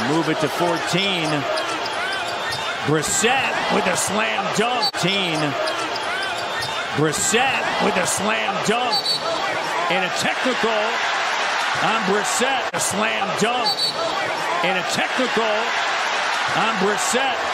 move it to 14. Brissett with a slam dunk. Brissett with a slam dunk. And a technical on Brissett. A slam dunk. And a technical on Brissett.